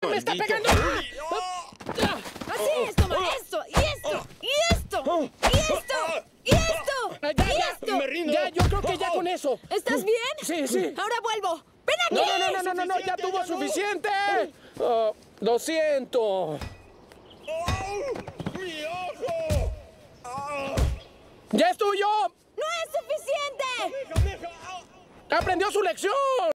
¡Me está pegando! Así es, toma esto, y esto, y esto, y esto, y esto, y esto. Me rindo. Ya, yo creo que ya con eso. ¿Estás bien? Sí, sí. Ahora vuelvo. ¡Ven aquí! No, ya tuvo suficiente. Lo siento. ¡Mi ojo! ¡Ya es tuyo! ¡No es suficiente! ¡Deja! ¡Aprendió su lección!